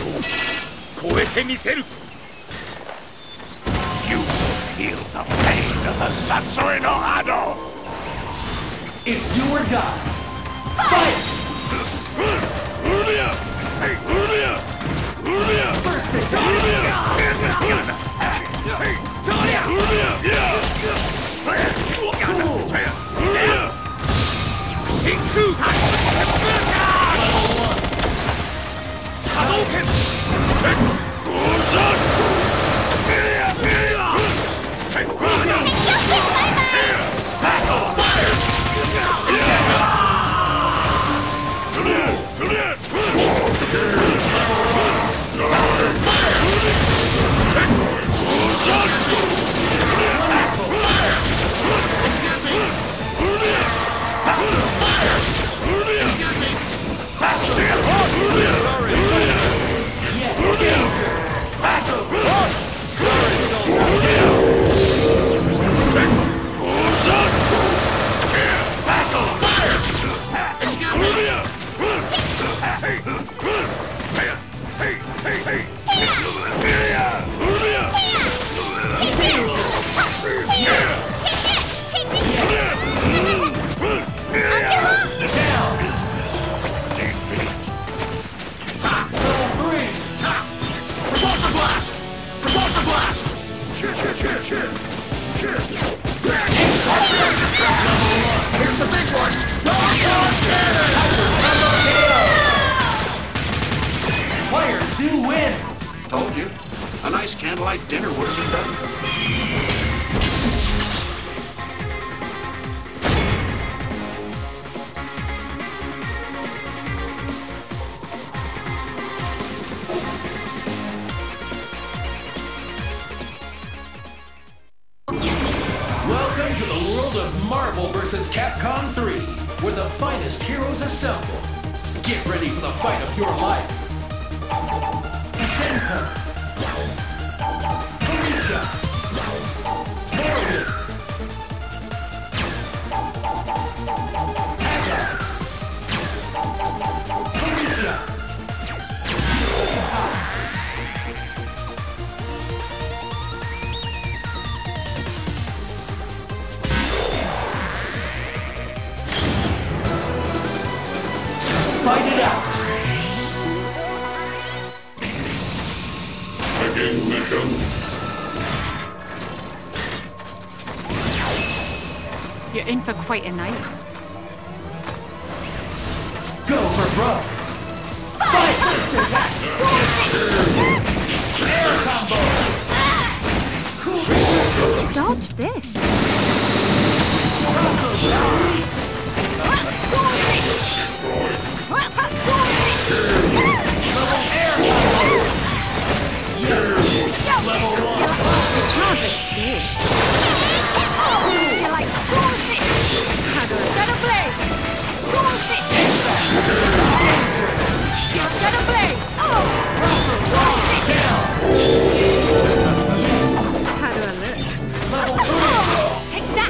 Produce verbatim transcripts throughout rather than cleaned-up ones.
超えてみせる。You feel the pain of the Satsui no Hado. It's do or die. Fight! First attack! Players do win! Told you. A nice candlelight dinner would have been better. Welcome to the world of Marvel versus. Capcom three, where the finest heroes assemble. Get ready for the fight of your life. Senka, Felicia, Morgan, Aga, Felicia, fight it out. Mission. You're in for quite a night. Go for broke. Fight! First attack! Air combo! Cool. Dodge this. Double air combo! Yes! Level one! How's it feel? You like sauce it? How do I get a blade? Sauce it! You get a blade! Oh! Sauce it! How do I look? Oh! Take that!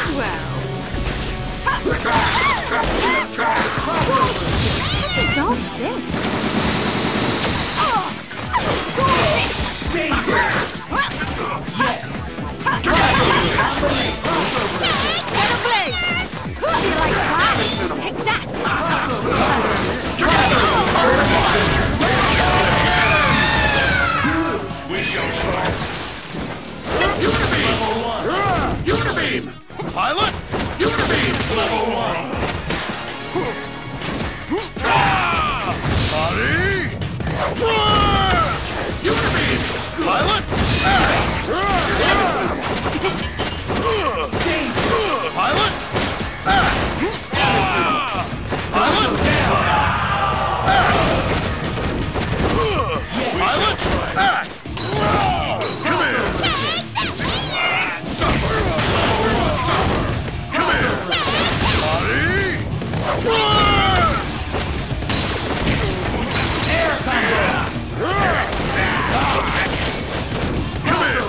Well! Dodge this! Oh! Sauce it! Danger! Yes! Get a blade! How do you like that? Take that! We shall try. Unibeam! Level one! Unibeam! Pilot! Unibeam! Level one! Body! Blast! Unibeam! Pilot! Pilot! Pilot! Pilot! Come here! Suffer! Suffer! Come here! Body! Blast! Air combo! Come here!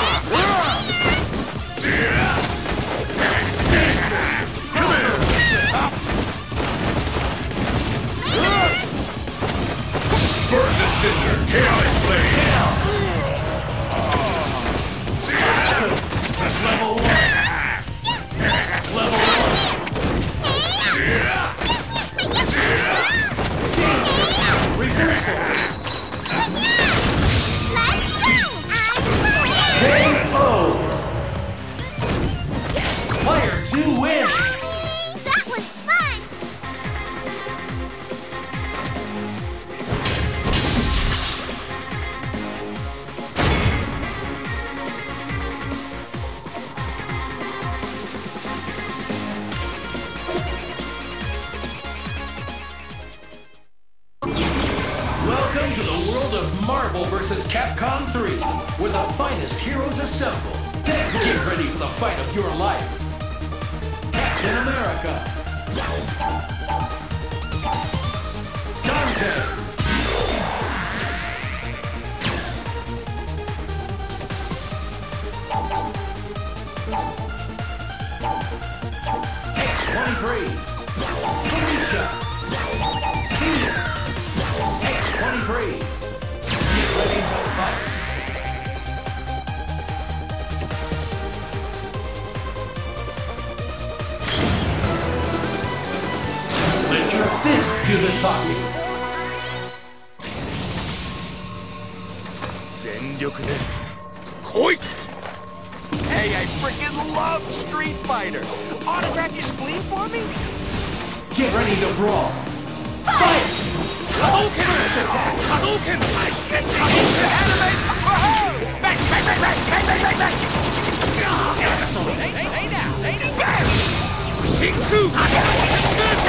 Come here! Burn the Messenger! Chaos Blade! Down! That's level one! Level one! Reversal! K O! Player two wins! That was fun! Welcome to the world of Marvel versus. Capcom three, where the finest heroes assemble. Get ready for the fight of your life. Captain America. Dante. X twenty-three. Felicia. Phoenix. X twenty-three. Get ready to fight. Let your fist do the talking. Hey, I freaking love Street Fighter! Autograph your spleen for me? Get ready to brawl. Fight! Hadouken! Attack! Hadouken! Hadouken! Animate! Wahoo! Bang! Bang! Bang! Bang! Bang! Bang! Bang! Bang! Excellent! Hey, hey, hey now! Hey, bang! Shinku! Hadouken!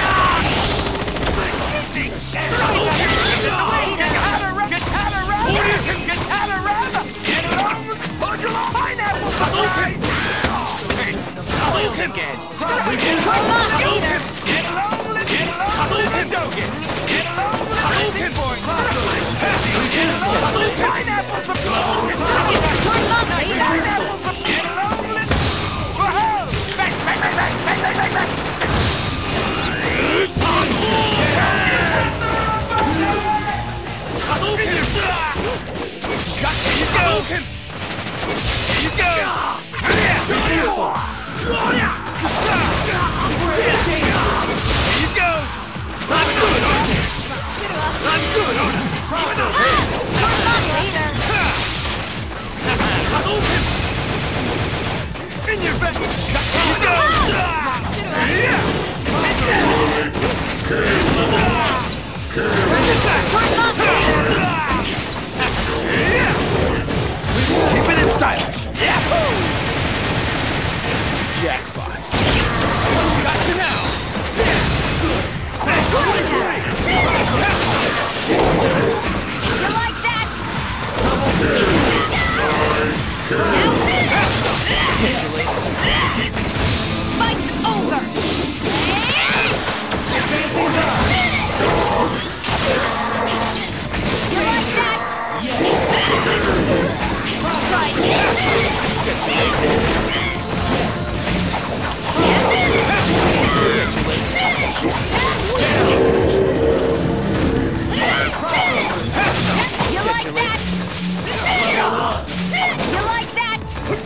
Katana Rama! Katana Rama! Get along! Hold your long pineapple! Hadouken! Hadouken! Again! Hadouken! Get along! Get along! Hadouken! Dogen! Get along! Hadouken! Hadouken! Pineapple supply! Pineapple supply! Get along! Wahoo! Bang! Bang! Bang! Bang! Bang! Bang! Bang! Bang! Hadouken! Gotcha! You go! Here you go! Here you go! I'm good on this! I'm good on this! Hadouken! In your back! Here you go! Keep it in style! Yahoo! Jackpot! Gotcha now! You like that? Fight's over! You like that? Try You like that? You like that?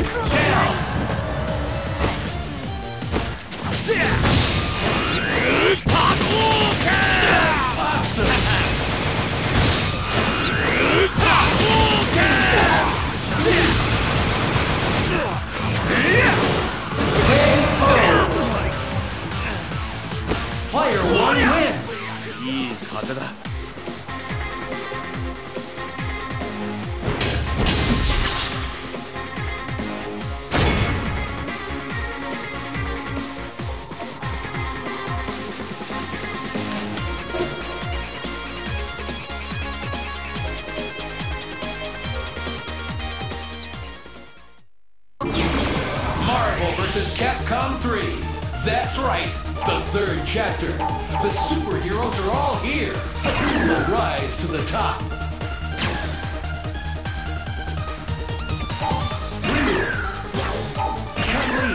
Player one wins! いい風だ Marvel versus. Capcom three. That's right, the third chapter. The superheroes are all here. Who will rise to the top? Ryu. Chun-Li.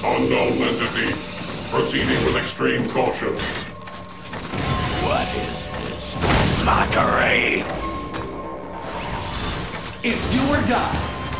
Unknown entity. Proceeding with extreme caution. What is this? Mockery! It's do or die.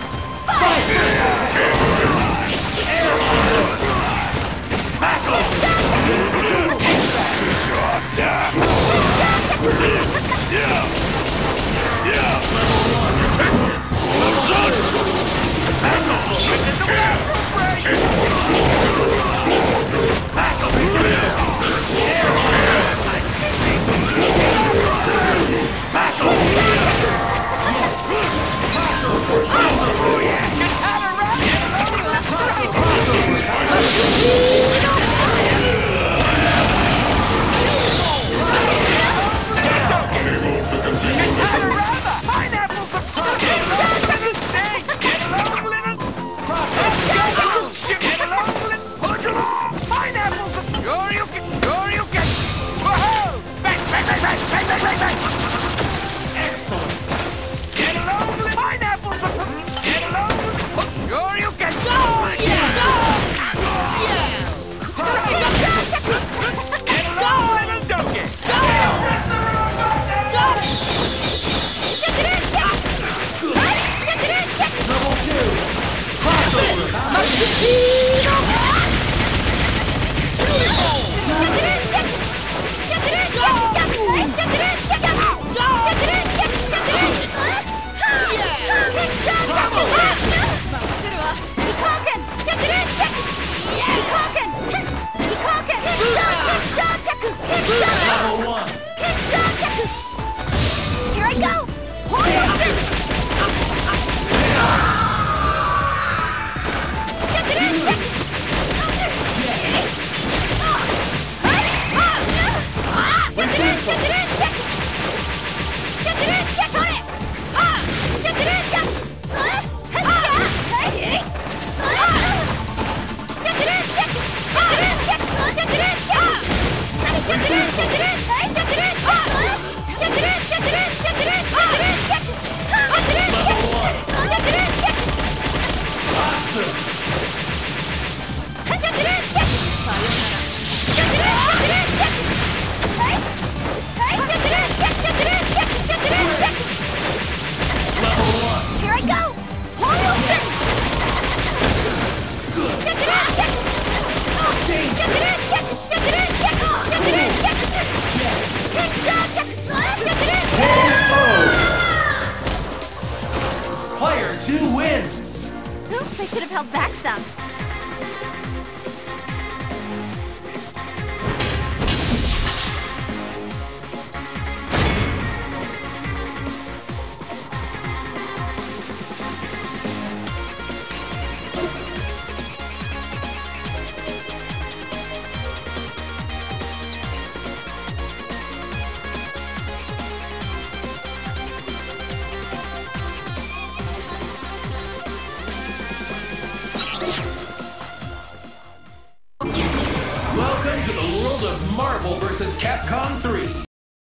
Oops, I should have held back some. Welcome to the world of Marvel versus. Capcom